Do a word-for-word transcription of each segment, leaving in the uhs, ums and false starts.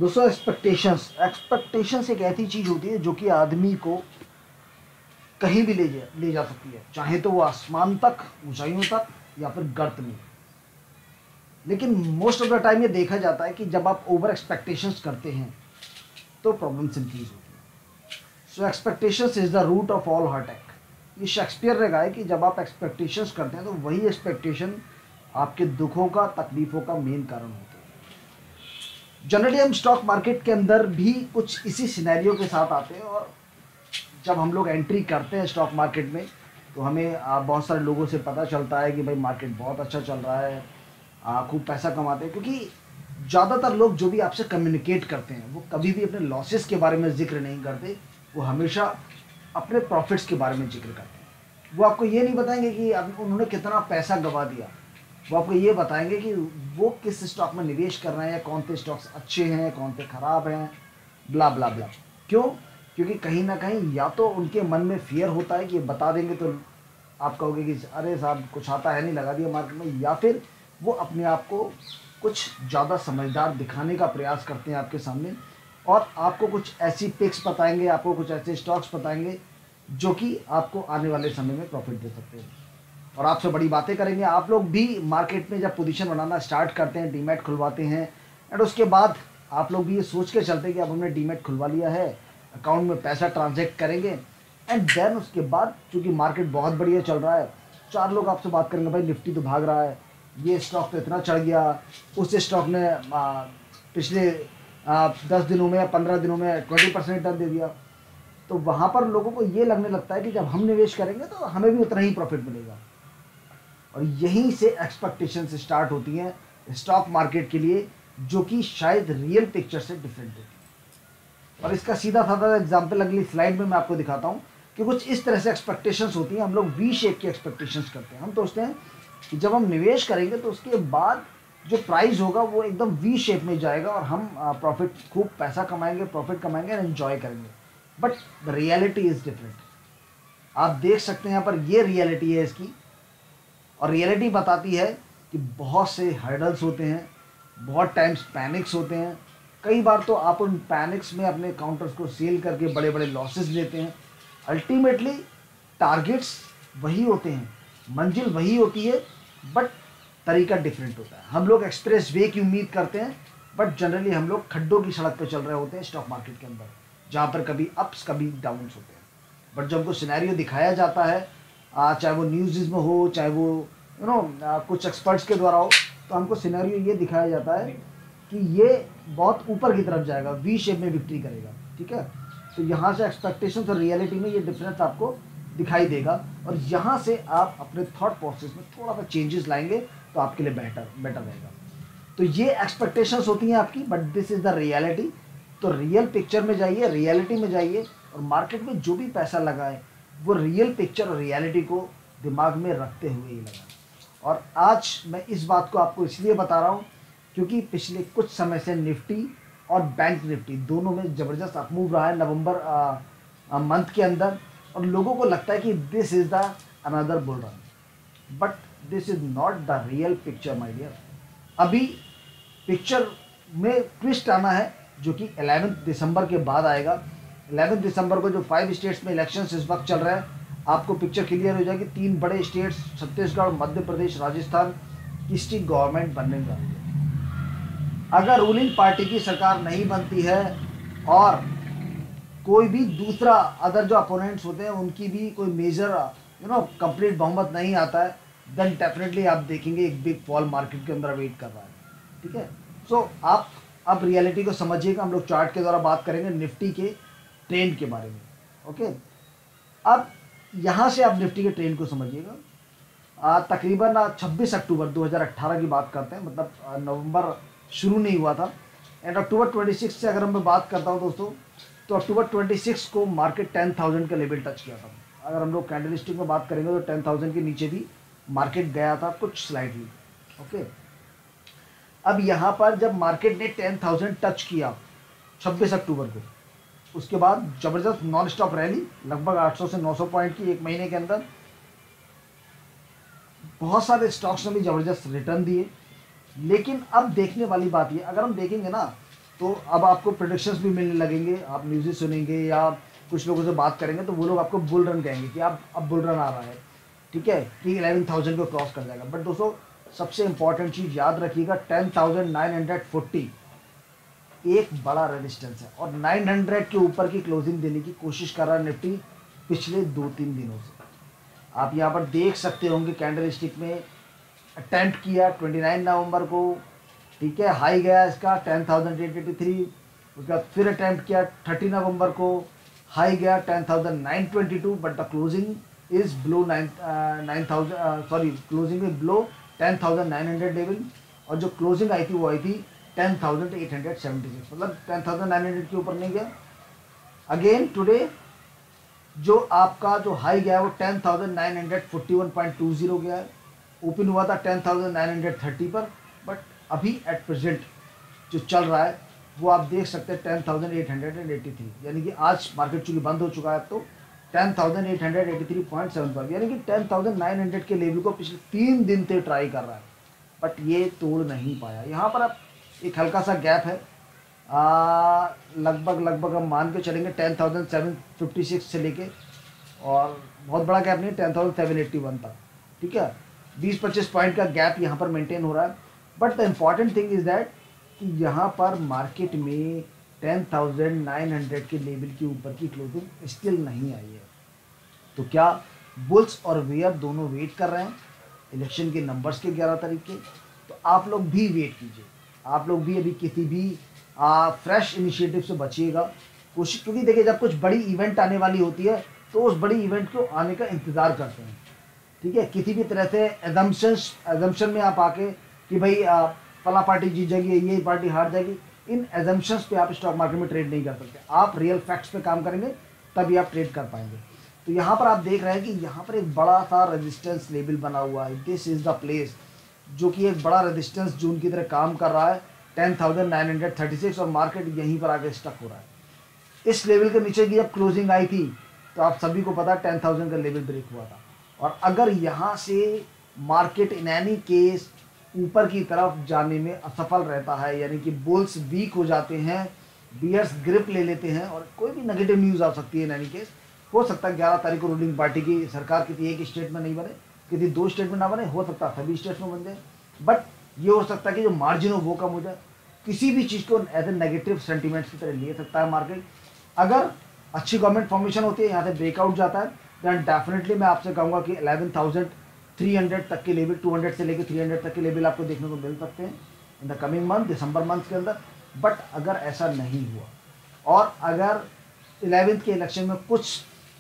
दोस्तों expectations expectations एक ऐसी चीज़ होती है जो कि आदमी को कहीं भी ले जा ले जा सकती है, चाहे तो वो आसमान तक, ऊंचाइयों तक, या फिर गर्त में। लेकिन मोस्ट ऑफ द टाइम ये देखा जाता है कि जब आप ओवर एक्सपेक्टेशंस करते हैं तो प्रॉब्लम्स इंक्रीज होती है। So expectations is the root of all heart. ये शेक्सपियर ने कहा है कि जब आप एक्सपेक्टेशंस करते हैं तो वही एक्सपेक्टेशन आपके दुखों का, तकलीफों का मेन कारण होते हैं। जनरली हम स्टॉक मार्केट के अंदर भी कुछ इसी सिनेरियो के साथ आते हैं, और जब हम लोग एंट्री करते हैं स्टॉक मार्केट में तो हमें आ, बहुत सारे लोगों से पता चलता है कि भाई मार्केट बहुत अच्छा चल रहा है, आ, खूब पैसा कमाते हैं। क्योंकि ज़्यादातर लोग जो भी आपसे कम्युनिकेट करते हैं वो कभी भी अपने लॉसेस के बारे में जिक्र नहीं करते, वो हमेशा अपने प्रॉफिट्स के बारे में जिक्र करते हैं। वो आपको ये नहीं बताएंगे कि उन्होंने कितना पैसा गंवा दिया, वो आपको ये बताएंगे कि वो किस स्टॉक में निवेश कर रहे हैं, या कौन से स्टॉक्स अच्छे हैं, कौन से ख़राब हैं, ब्ला ब्ला ब्ला। क्यों? क्योंकि कहीं ना कहीं या तो उनके मन में फियर होता है कि ये बता देंगे तो आप कहोगे कि अरे साहब कुछ आता है नहीं, लगा दिया मार्केट में, या फिर वो अपने आप को कुछ ज़्यादा समझदार दिखाने का प्रयास करते हैं आपके सामने, और आपको कुछ ऐसी पिक्स बताएंगे, आपको कुछ ऐसे स्टॉक्स बताएंगे जो कि आपको आने वाले समय में प्रॉफिट दे सकते हैं, और आपसे बड़ी बातें करेंगे। आप लोग भी मार्केट में जब पोजीशन बनाना स्टार्ट करते हैं, डीमैट खुलवाते हैं, एंड उसके बाद आप लोग भी ये सोच के चलते हैं कि अब हमने डीमैट खुलवा लिया है, अकाउंट में पैसा ट्रांजैक्ट करेंगे, एंड देन उसके बाद चूँकि मार्केट बहुत बढ़िया चल रहा है, चार लोग आपसे बात करेंगे भाई निफ्टी तो भाग रहा है, ये स्टॉक तो इतना चढ़ गया, उस स्टॉक ने आ, पिछले आ, दस दिनों में या पंद्रह दिनों में ट्वेंटी परसेंट रिटर्न दे दिया। तो वहाँ पर लोगों को ये लगने लगता है कि जब हम निवेश करेंगे तो हमें भी उतना ही प्रॉफिट मिलेगा, और यहीं से एक्सपेक्टेशन से स्टार्ट होती हैं स्टॉक मार्केट के लिए, जो कि शायद रियल पिक्चर से डिफरेंट होती है। और इसका सीधा साधा एग्जांपल अगली स्लाइड में मैं आपको दिखाता हूँ कि कुछ इस तरह से एक्सपेक्टेशंस होती हैं। हम लोग वी शेप की एक्सपेक्टेशंस करते हैं। हम सोचते हैं कि जब हम निवेश करेंगे तो उसके बाद जो प्राइस होगा वो एकदम वी शेप में जाएगा, और हम प्रॉफिट, खूब पैसा कमाएंगे, प्रॉफिट कमाएंगे, एंड एंजॉय करेंगे। But the reality is different. आप देख सकते हैं यहाँ पर, ये रियलिटी है इसकी, और रियलिटी बताती है कि बहुत से हर्डल्स होते हैं, बहुत टाइम्स पैनिक्स होते हैं। कई बार तो आप उन पैनिक्स में अपने काउंटर्स को सेल करके बड़े बड़े लॉसेस लेते हैं। अल्टीमेटली टारगेट्स वही होते हैं, मंजिल वही होती है, बट तरीका डिफरेंट होता है। हम लोग एक्सप्रेस वे की उम्मीद करते हैं, बट जनरली हम लोग खड्डों की सड़क पर चल रहे होते हैं स्टॉक मार्केट के अंदर, जहाँ पर कभी अप्स कभी डाउन्स होते हैं। बट जब हमको सिनेरियो दिखाया जाता है, आ, चाहे वो न्यूज़ में हो, चाहे वो यू नो कुछ एक्सपर्ट्स के द्वारा हो, तो हमको सिनेरियो ये दिखाया जाता है कि ये बहुत ऊपर की तरफ जाएगा, वी शेप में विक्ट्री करेगा। ठीक है, तो यहाँ से एक्सपेक्टेशन और रियलिटी में ये डिफरेंस आपको दिखाई देगा, और यहाँ से आप अपने थॉट प्रोसेस में थोड़ा सा चेंजेस लाएंगे तो आपके लिए बेटर बेटर रहेगा। तो ये एक्सपेक्टेशंस होती हैं आपकी, but this is the reality. तो रियल पिक्चर में जाइए, रियलिटी में जाइए, और मार्केट में जो भी पैसा लगाए वो रियल पिक्चर और रियलिटी को दिमाग में रखते हुए ही लगाए। और आज मैं इस बात को आपको इसलिए बता रहा हूँ क्योंकि पिछले कुछ समय से निफ्टी और बैंक निफ्टी दोनों में ज़बरदस्त अपमूव रहा है नवंबर मंथ के अंदर, और लोगों को लगता है कि this is the another bull run, but this is not the real picture my dear. अभी पिक्चर में ट्विस्ट आना है, जो कि ग्यारह दिसंबर के बाद आएगा। ग्यारह दिसंबर को जो फाइव स्टेट्स में इलेक्शंस इस वक्त चल रहे हैं, आपको पिक्चर क्लियर हो जाएगी। तीन बड़े स्टेट्स छत्तीसगढ़, मध्य प्रदेश, राजस्थान, किसकी गवर्नमेंट बनने जा रही है। अगर रूलिंग पार्टी की सरकार नहीं बनती है और कोई भी दूसरा अदर जो अपोनेंट्स होते हैं उनकी भी कोई मेजर यू नो कंप्लीट बहुमत नहीं आता है, देन डेफिनेटली आप देखेंगे एक बिग फॉल मार्केट के अंदर वेट कर रहा है। ठीक है, सो आप अब रियलिटी को समझिएगा। हम लोग चार्ट के द्वारा बात करेंगे निफ्टी के ट्रेंड के बारे में। ओके, अब यहाँ से आप निफ्टी के ट्रेंड को समझिएगा। तकरीबन छब्बीस अक्टूबर दो हज़ार अठारह की बात करते हैं, मतलब नवंबर शुरू नहीं हुआ था, एंड अक्टूबर छब्बीस से अगर मैं बात करता हूँ दोस्तों, तो अक्टूबर छब्बीस को मार्केट टेन थाउजेंड का लेवल टच किया था। अगर हम लोग कैंडलस्टिक में बात करेंगे तो टेन थाउजेंड के नीचे भी मार्केट गया था कुछ स्लाइडली। ओके, अब यहाँ पर जब मार्केट ने टेन थाउजेंड टच किया छब्बीस अक्टूबर को, उसके बाद ज़बरदस्त नॉन स्टॉप रैली, लगभग आठ सौ से नौ सौ पॉइंट की एक महीने के अंदर। बहुत सारे स्टॉक्स ने भी ज़बरदस्त रिटर्न दिए। लेकिन अब देखने वाली बात ये, अगर हम देखेंगे ना तो अब आपको प्रोडिक्शंस भी मिलने लगेंगे, आप न्यूज़ेस सुनेंगे या कुछ लोगों से बात करेंगे तो वो लोग आपको बुल रन कहेंगे कि आप अब बुल रन आ रहा है, ठीक है, कि इलेवन थाउजेंड को क्रॉस कर जाएगा। बट दोस्तों सबसे इंपॉर्टेंट चीज़ याद रखिएगा, ten thousand nine hundred forty एक बड़ा रेजिस्टेंस है और नाइन हंड्रेड के ऊपर की क्लोजिंग देने की कोशिश कर रहा है निफ्टी पिछले दो तीन दिनों से। आप यहाँ पर देख सकते होंगे कैंडल स्टिक में अटेम्प्ट किया ट्वेंटी नाइन नवंबर को, ठीक है, हाई गया इसका ten thousand eight eighty three, उसके बाद फिर अटेम्प्ट किया थर्टी नवंबर को, हाई गया ten thousand nine twenty two, but the closing is below nine nine thousand sorry closing is below ten thousand nine hundred level, और जो closing आई थी वो आई थी ten thousand eight hundred seventy six, मतलब टेन थाउजेंड नाइन हंड्रेड के ऊपर नहीं गया। अगेन टुडे जो आपका जो हाई गया है वो ten thousand nine hundred forty one point two zero गया है, ओपन हुआ था ten thousand nine hundred thirty पर, बट अभी एट प्रेजेंट जो चल रहा है वो आप देख सकते हैं ten thousand eight hundred eighty three, यानी कि आज मार्केट चूंकि बंद हो चुका है तो ten thousand eight hundred eighty three point seven five, यानी कि टेन थाउजेंड नाइन हंड्रेड के लेवल को पिछले तीन दिन से ट्राई कर रहा है, बट ये तोड़ नहीं पाया। यहाँ पर अब एक हल्का सा गैप है, आ, लगभग लगभग हम मान के चलेंगे ten thousand seven fifty six से लेके, और बहुत बड़ा गैप नहीं, ten thousand seven eighty one तक, ठीक है, बीस पच्चीस पॉइंट का गैप यहाँ पर मेंटेन हो रहा है। But the important thing is that कि यहाँ पर मार्केट में टेन थाउजेंड नाइन हंड्रेड के लेवल के ऊपर की क्लोजिंग स्टिल नहीं आई है। तो क्या बुल्स और वेयर दोनों वेट कर रहे हैं इलेक्शन के नंबर्स के ग्यारह तारीख के? तो आप लोग भी वेट कीजिए, आप लोग भी अभी किसी भी फ्रेश इनिशिएटिव से बचिएगा, कोशिश, क्योंकि देखिए जब कुछ बड़ी इवेंट आने वाली होती है तो उस बड़ी इवेंट को आने का इंतज़ार करते हैं, ठीक है, किसी भी तरह से एजम्पशंस एजम्पशन में आप आके कि भाई फला पार्टी जीत जाएगी, ये पार्टी हार जाएगी, इन एजम्पशंस पे आप स्टॉक मार्केट में ट्रेड नहीं कर सकते। आप रियल फैक्ट्स पे काम करेंगे तभी आप ट्रेड कर पाएंगे। तो यहाँ पर आप देख रहे हैं कि यहाँ पर एक बड़ा सा रेजिस्टेंस लेवल बना हुआ है, दिस इज़ द प्लेस, जो कि एक बड़ा रेजिस्टेंस जोन की तरह काम कर रहा है ten thousand nine hundred thirty six, और मार्केट यहीं पर आके स्टक हो रहा है। इस लेवल के नीचे की जब क्लोजिंग आई थी तो आप सभी को पता टेन थाउजेंड का लेवल ब्रेक हुआ था, और अगर यहाँ से मार्केट इन एनी केस ऊपर की तरफ जाने में असफल रहता है, यानी कि बुल्स वीक हो जाते हैं, बियर्स ग्रिप ले लेते हैं, और कोई भी नेगेटिव न्यूज़ आ सकती है इन एनी केस, हो सकता है ग्यारह तारीख को रूलिंग पार्टी की सरकार किसी एक स्टेट में नहीं बने, किसी दो स्टेट में ना बने, हो सकता है सभी स्टेट्स में बन जाए, बट ये हो सकता है कि जो मार्जिन हो वो कम हो जाए। किसी भी चीज़ को एज ए नेगेटिव सेंटीमेंट्स की तरह ले सकता है मार्केट। अगर अच्छी गवर्नमेंट फॉर्मेशन होती है, यहाँ से ब्रेकआउट जाता है, देन डेफिनेटली मैं आपसे कहूँगा कि इलेवन थाउजेंड थ्री हंड्रेड तक के लेवल, टू हंड्रेड से लेकर थ्री हंड्रेड तक के लेवल आपको देखने को मिल सकते हैं in the coming month, December month के अंदर। बट अगर ऐसा नहीं हुआ और अगर इलेवेंथ के इलेक्शन में कुछ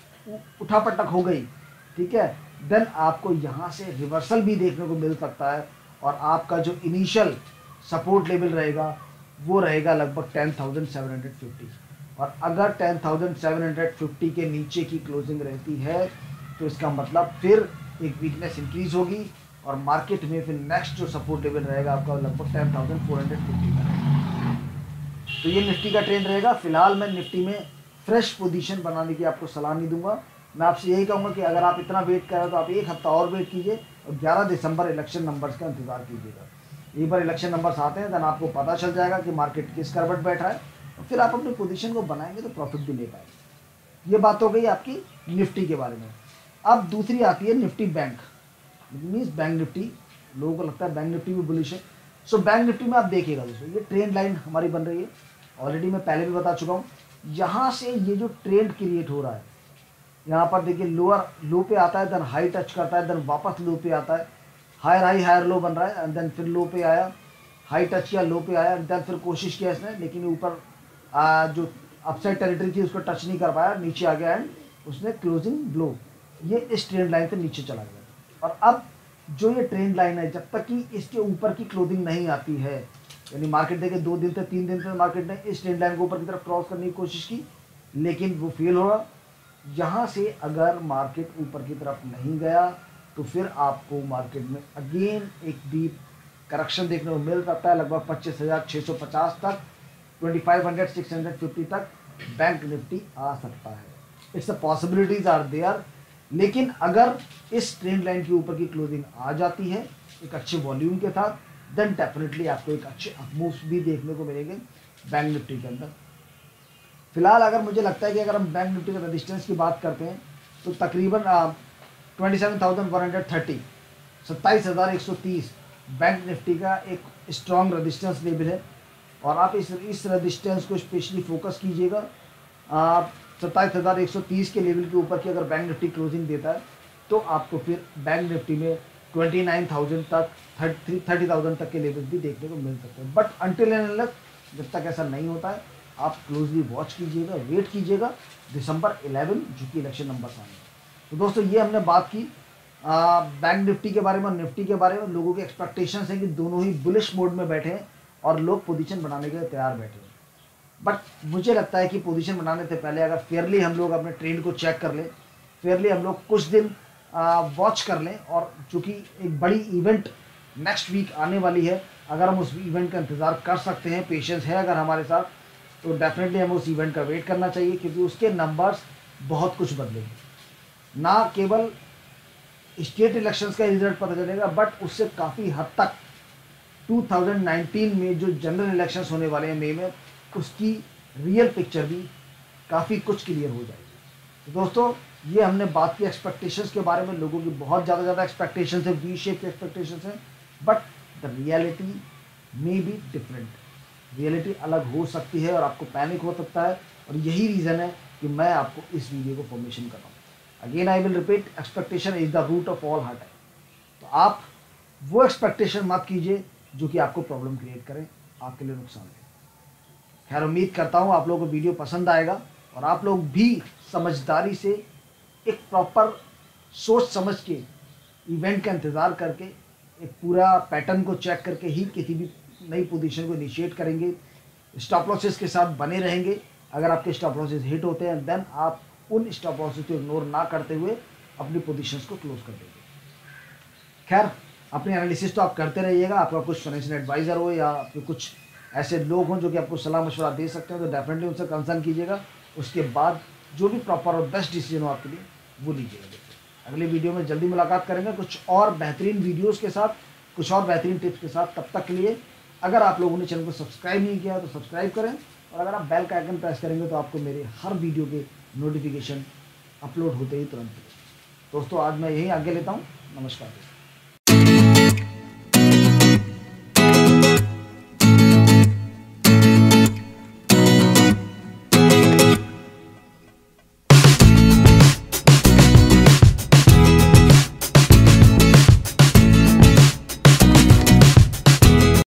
उठापटक हो गई, ठीक है, देन आपको यहाँ से रिवर्सल भी देखने को मिल सकता है, और आपका जो इनिशियल सपोर्ट लेवल रहेगा वो रहेगा लगभग ten thousand seven hundred fifty, और अगर ten thousand seven hundred fifty के नीचे की क्लोजिंग रहती है तो इसका मतलब फिर एक वीकनेस इंक्रीज होगी, और मार्केट में फिर नेक्स्ट जो सपोर्ट लेवल रहेगा आपका लगभग ten thousand four hundred fifty का रहेगा। तो ये निफ्टी का ट्रेंड रहेगा। फिलहाल मैं निफ्टी में फ्रेश पोजीशन बनाने की आपको सलाह नहीं दूंगा, मैं आपसे यही कहूँगा कि अगर आप इतना वेट कर रहे हो तो आप एक हफ्ता और वेट कीजिए और ग्यारह दिसंबर इलेक्शन नंबर्स का इंतजार कीजिएगा। एक बार इलेक्शन नंबर्स आते हैं देन आपको पता चल जाएगा कि मार्केट किस करवट बैठ रहा है, और फिर आप अपनी पोजीशन को बनाएंगे तो प्रॉफिट भी ले पाएंगे। ये बात हो गई आपकी निफ्टी के बारे में। अब दूसरी आती है Nifty bank, means bank Nifty. लोगों को लगता है बैंक निफ्टी भी बुलिश है। सो बैंक निफ्टी में आप देखिएगा दोस्तों, ये ट्रेंड लाइन हमारी बन रही है, ऑलरेडी मैं पहले भी बता चुका हूँ। यहाँ से ये जो ट्रेंड क्रिएट हो रहा है, यहाँ पर देखिए लोअर लो पे आता है, देन हाई टच करता है, देन वापस लो पे आता है, हायर हाई हायर लो बन रहा है, एंड देन फिर लो पे आया, हाई टच किया, लो पे आया, देन फिर कोशिश किया इसने, लेकिन ऊपर जो अपसाइड टेरिटरी थी उसको टच नहीं कर पाया, नीचे आ गया, एंड उसने क्लोजिंग ब्लो, ये इस ट्रेंड लाइन से नीचे चला गया। और अब जो ये ट्रेंड लाइन है, जब तक कि इसके ऊपर की क्लोजिंग नहीं आती है, यानी मार्केट देखिए दो दिन से तीन दिन से मार्केट ने इस ट्रेंड लाइन को ऊपर की तरफ क्रॉस करने की कोशिश की, लेकिन वो फेल हो रहा। यहाँ से अगर मार्केट ऊपर की तरफ नहीं गया तो फिर आपको मार्केट में अगेन एक डीप करेक्शन देखने को मिल सकता है, लगभग पच्चीस हज़ार छः सौ पचास तक, twenty five hundred six hundred fifty तक बैंक निफ्टी आ सकता है। It's a possibilities are there, लेकिन अगर इस ट्रेंड लाइन के ऊपर की क्लोजिंग आ जाती है एक अच्छे वॉल्यूम के साथ, देन डेफिनेटली आपको एक अच्छे मूव्स भी देखने को मिलेंगे। बैंक निफ्टी के अंदर। फिलहाल अगर मुझे लगता है कि अगर हम बैंक निफ्टी के रजिस्टेंस की बात करते हैं तो तकरीबन twenty seven thousand one hundred thirty सत्ताईस हज़ार एक सौ तीस बैंक निफ्टी का एक स्ट्रॉन्ग रजिस्टेंस लेवल है, और आप इस इस रजिस्टेंस को स्पेशली फोकस कीजिएगा। आप सत्ताईस हज़ार एक सौ तीस के लेवल के ऊपर की अगर बैंक निफ्टी क्लोजिंग देता है तो आपको फिर बैंक निफ्टी में ट्वेंटी नाइन थाउजेंड तक थर्टी थर्टी थाउजेंड तक के लेवल भी देखने को मिल सकते हैं। बट अनटिल एंड अनलेस जब तक ऐसा नहीं होता है आप क्लोजली वॉच कीजिएगा, वेट कीजिएगा दिसंबर इलेवन जो कि इलेक्शन नंबर आएंगे। तो दोस्तों ये हमने बात की बैंक निफ्टी के बारे में और निफ्टी के बारे में। लोगों के एक्सपेक्टेशंस हैं कि दोनों ही बुलिश मोड में बैठे हैं और लोग पोजीशन बनाने के लिए तैयार बैठे हैं। बट मुझे लगता है कि पोजीशन बनाने से पहले अगर फेयरली हम लोग अपने ट्रेंड को चेक कर लें, फेयरली हम लोग कुछ दिन वॉच कर लें, और चूँकि एक बड़ी इवेंट नेक्स्ट वीक आने वाली है, अगर हम उस इवेंट का इंतज़ार कर सकते हैं, पेशेंस है अगर हमारे साथ, तो डेफिनेटली हमें उस इवेंट का वेट करना चाहिए, क्योंकि उसके नंबर्स बहुत कुछ बदलेंगे। ना केवल स्टेट इलेक्शंस का रिजल्ट पता चलेगा, बट उससे काफ़ी हद तक टू थाउजेंड नाइनटीन में जो जनरल इलेक्शंस होने वाले हैं मई में, उसकी रियल पिक्चर भी काफ़ी कुछ क्लियर हो जाएगी। तो दोस्तों ये हमने बात की एक्सपेक्टेशंस के बारे में। लोगों की बहुत ज़्यादा ज़्यादा एक्सपेक्टेशंस है, वी शेप की एक्सपेक्टेशंस हैं, but the reality may be different. Reality अलग हो सकती है और आपको पैनिक हो सकता है, और यही रीज़न है कि मैं आपको इस वीडियो को परमिशन कर रहा हूँ। Again I will repeat, expectation is the root of all heart. तो आप वो एक्सपेक्टेशन मत कीजिए जो कि आपको प्रॉब्लम क्रिएट करें, आपके लिए नुकसान है। खैर उम्मीद करता हूँ आप लोगों को वीडियो पसंद आएगा और आप लोग भी समझदारी से एक प्रॉपर सोच समझ के इवेंट का इंतज़ार करके एक पूरा पैटर्न को चेक करके ही किसी भी नई पोजीशन को इनिशिएट करेंगे। स्टॉप लॉसेस के साथ बने रहेंगे। अगर आपके स्टॉप लॉसेस हिट होते हैं देन आप उन स्टॉप लॉसेस को इग्नोर ना करते हुए अपनी पोजीशंस को क्लोज कर देंगे। खैर अपने एनालिसिस तो आप करते रहिएगा। आपका कुछ फाइनेंशियल एडवाइज़र हो या आपके कुछ ऐसे लोग हों जो कि आपको सलाह मशवरा दे सकते हैं तो डेफिनेटली उनसे कंसर्न कीजिएगा। उसके बाद जो भी प्रॉपर और बेस्ट डिसीजन हो आपके लिए वो लीजिएगा। देखिए अगले वीडियो में जल्दी मुलाकात करेंगे कुछ और बेहतरीन वीडियोज़ के साथ, कुछ और बेहतरीन टिप्स के साथ। तब तक के लिए अगर आप लोगों ने चैनल को सब्सक्राइब नहीं किया तो सब्सक्राइब करें, और अगर आप बेल का आइकन प्रेस करेंगे तो आपको मेरे हर वीडियो के नोटिफिकेशन अपलोड होते ही तुरंत मिलेंगे। दोस्तों आज मैं यहीं आगे लेता हूँ। नमस्कार।